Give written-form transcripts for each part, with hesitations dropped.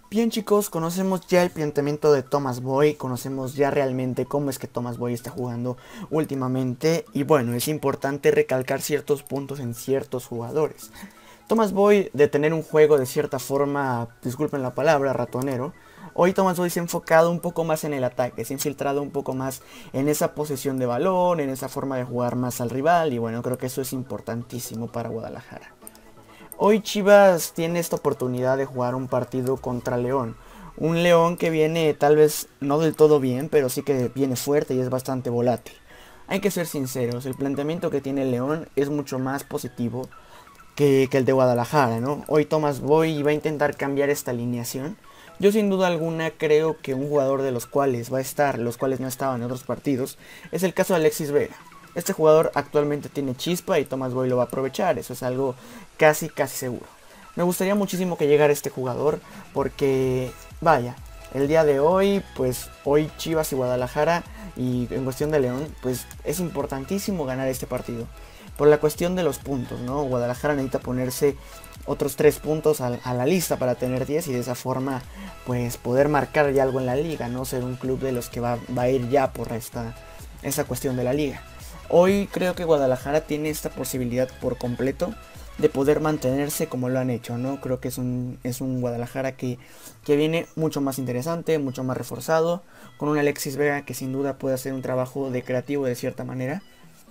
Bien chicos, conocemos ya el planteamiento de Thomas Boy, conocemos ya realmente cómo es que Thomas Boy está jugando últimamente y bueno, es importante recalcar ciertos puntos en ciertos jugadores. Thomas Boy, de tener un juego de cierta forma, disculpen la palabra, ratonero, hoy Thomas Boy se ha enfocado un poco más en el ataque, se ha infiltrado un poco más en esa posesión de balón, en esa forma de jugar más al rival y bueno, creo que eso es importantísimo para Guadalajara. Hoy Chivas tiene esta oportunidad de jugar un partido contra León. Un León que viene tal vez no del todo bien, pero sí que viene fuerte y es bastante volátil. Hay que ser sinceros, el planteamiento que tiene León es mucho más positivo que el de Guadalajara, ¿no? Hoy Thomas Boy va a intentar cambiar esta alineación. Yo sin duda alguna creo que un jugador de los cuales va a estar, los cuales no estaban en otros partidos, es el caso de Alexis Vega. Este jugador actualmente tiene chispa y Thomas Boy lo va a aprovechar, eso es algo casi seguro. Me gustaría muchísimo que llegara este jugador porque, vaya, el día de hoy, pues hoy Chivas y Guadalajara y en cuestión de León, pues es importantísimo ganar este partido. Por la cuestión de los puntos, ¿no? Guadalajara necesita ponerse otros 3 puntos a la lista para tener 10 y de esa forma pues poder marcar ya algo en la liga, no ser un club de los que va a ir ya por esta cuestión de la liga. Hoy creo que Guadalajara tiene esta posibilidad por completo de poder mantenerse como lo han hecho, ¿no? Creo que es un Guadalajara que viene mucho más interesante, mucho más reforzado, con un Alexis Vega que sin duda puede hacer un trabajo de creativo de cierta manera.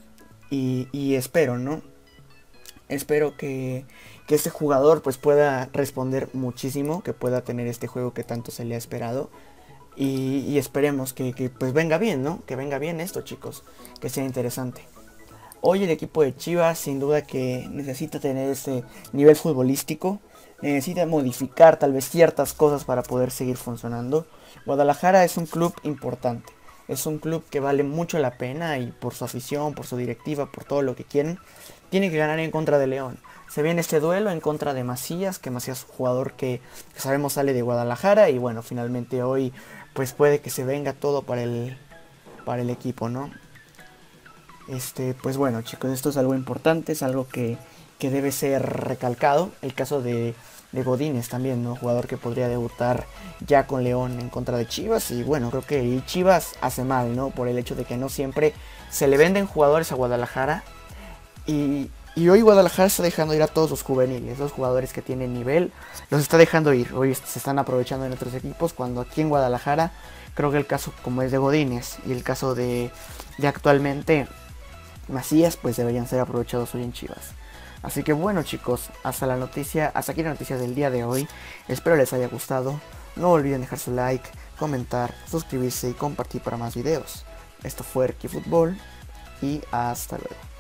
Y espero, ¿no? Espero que este jugador pues pueda responder muchísimo, que pueda tener este juego que tanto se le ha esperado. Y esperemos que pues venga bien, ¿no? Que venga bien esto, chicos, que sea interesante. Hoy el equipo de Chivas sin duda que necesita tener ese nivel futbolístico, necesita modificar tal vez ciertas cosas para poder seguir funcionando. Guadalajara es un club importante, es un club que vale mucho la pena y por su afición, por su directiva, por todo lo que quieren, tiene que ganar en contra de León. Se viene este duelo en contra de Macías, que Macías es un jugador que sabemos sale de Guadalajara y bueno, finalmente hoy pues puede que se venga todo para el equipo, ¿no? Pues bueno chicos, esto es algo importante, es algo que debe ser recalcado. El caso de Godínez también, ¿no? Jugador que podría debutar ya con León en contra de Chivas. Y bueno, creo que Chivas hace mal, ¿no? Por el hecho de que no siempre se le venden jugadores a Guadalajara. Y hoy Guadalajara está dejando ir a todos los juveniles, los jugadores que tienen nivel, los está dejando ir. Hoy se están aprovechando en otros equipos, cuando aquí en Guadalajara creo que el caso como es de Godínez y el caso de actualmente Macías, pues deberían ser aprovechados hoy en Chivas. Así que bueno chicos, hasta aquí la noticia del día de hoy. Espero les haya gustado. No olviden dejar su like, comentar, suscribirse y compartir para más videos. Esto fue Erki Fútbol y hasta luego.